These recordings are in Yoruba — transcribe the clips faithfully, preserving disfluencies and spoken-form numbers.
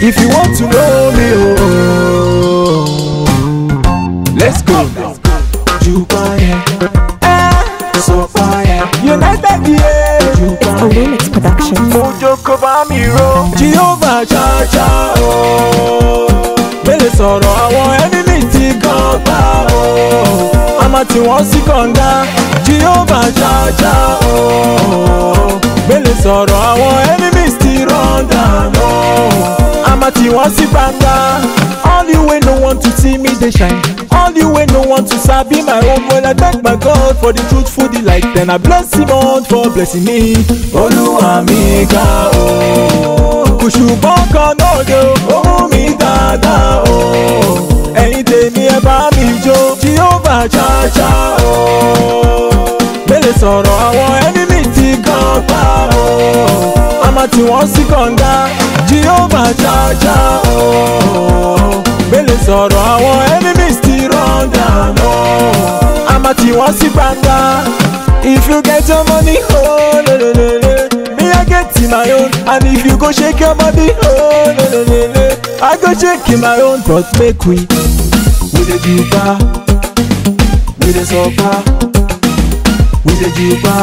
If you want to know me, oh, let's go. Jupiter, eh, so fire. United, yeah. It's Olumix Production. Mojo Kobamiro, Jehovah Cha Cha, oh. Bele sọ̀rọ̀ àwọn enemy ti gan pa, oh. Àmà tí wọ́n sì kànga, Jehovah Cha Cha, oh. Bele sọ̀rọ̀ àwọn enemies ti run down, oh. Àmà tí wọ́n sì gbangba. All the way no want to see me dey shine. All the way no want to sabi my own. When I thank my God for the truthful delight, then I bless him on for blessing me. Olúwa mi ga o, kò ṣùgbọ́n kan náà dé o, ó mú mi dáadáa o. Ẹ̀yin tèmi ẹ bá mi jó, Jehovah Cha Cha o. Bẹ́lẹ̀ sọ̀rọ̀ àwọn enemy ti gan pa o. Àmà tí wọ́n sì kànga, Jehovah Cha Cha o. Bẹ́lẹ̀ sọ̀rọ̀ àwọn enemies ti run down o. Àmà tí wọ́n sì gbangba. If you get your money, oh, le, le, le, le. Me I get my own. And if you go shake your body, oh, le, le, le, le. I go shake my own. But make we, we the juba, we the sofa, we the juba.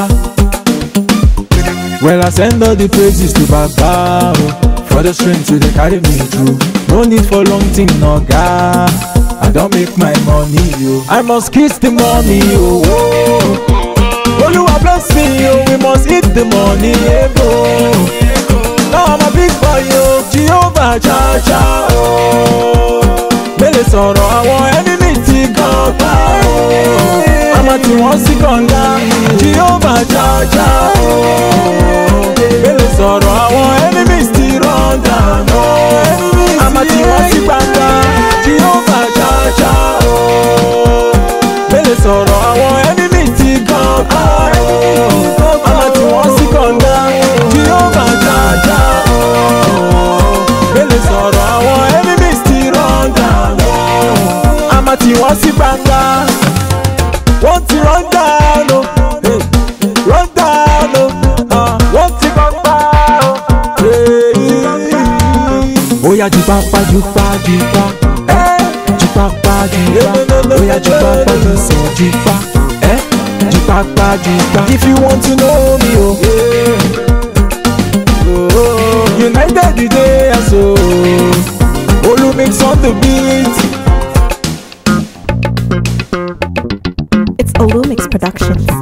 Well, I send all the praises to Baba, oh, for the strength to they carry me through. No need for long thing, no God. I don't make my money, oh. I must kiss the money, oh, oh. Oluwa bless me, oh, we must eat the money, yeah, bro. Now I'm a big boy, oh, Jehovah Cha Cha, oh. Bẹ́lẹ̀ sọ̀rọ̀ àwọn enemy ti gan pa, oh. Àmà tí wọ́n sì kànga, Jehovah Cha Cha, oh. Bẹ́lẹ̀ sọ̀rọ̀ àwọn enemies ti run down, oh. Àmà tí wọ́n sì gbangba, Jehovah Cha Cha, oh. Bẹ́lẹ̀ sọ̀rọ̀ àwọn enemies ti gan pa, oh. Àmà tí wọ́n sì kànga, Jehovah Cha Cha, oh. Bẹ́lẹ̀ sọ̀rọ̀ àwọn enemies ti run down, oh. Àmà tí wọ́n sì gbangba. Wọ́n ti run down, oh. Hey. Run down, oh. Uh. Wọ́n ti gbangba, oh. Hey. Oya jupapa jupa jupa, eh. Jupapa jupa, oya jupapa jupa jupa, eh. Jupapa jupa. If you want to know me, oh, yeah. Oh, United the day, so Olumix on the beat. It's Olumix Production.